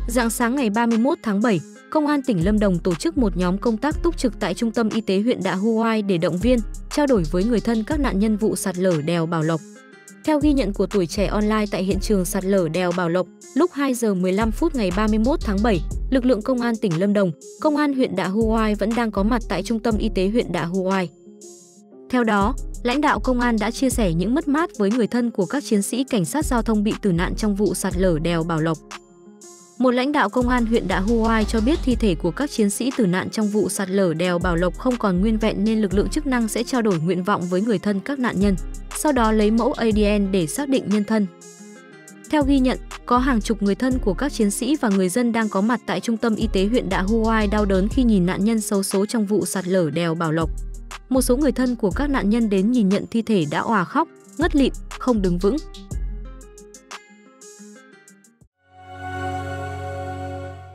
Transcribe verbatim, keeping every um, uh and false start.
Rạng sáng ngày ba mươi mốt tháng bảy, Công an tỉnh Lâm Đồng tổ chức một nhóm công tác túc trực tại Trung tâm Y tế huyện Đạ Huai để động viên, trao đổi với người thân các nạn nhân vụ sạt lở đèo Bảo Lộc. Theo ghi nhận của Tuổi Trẻ Online tại hiện trường sạt lở đèo Bảo Lộc, lúc hai giờ mười lăm phút ngày ba mươi mốt tháng bảy, lực lượng Công an tỉnh Lâm Đồng, Công an huyện Đạ Huai vẫn đang có mặt tại Trung tâm Y tế huyện Đạ Huai. Theo đó, lãnh đạo công an đã chia sẻ những mất mát với người thân của các chiến sĩ cảnh sát giao thông bị tử nạn trong vụ sạt lở đèo Bảo Lộc. Một lãnh đạo công an huyện Đạ Huai cho biết thi thể của các chiến sĩ tử nạn trong vụ sạt lở đèo Bảo Lộc không còn nguyên vẹn nên lực lượng chức năng sẽ trao đổi nguyện vọng với người thân các nạn nhân, sau đó lấy mẫu a đê en để xác định nhân thân. Theo ghi nhận, có hàng chục người thân của các chiến sĩ và người dân đang có mặt tại Trung tâm Y tế huyện Đạ Huai đau đớn khi nhìn nạn nhân xấu số trong vụ sạt lở đèo Bảo Lộc. Một số người thân của các nạn nhân đến nhìn nhận thi thể đã òa khóc, ngất lịm, không đứng vững.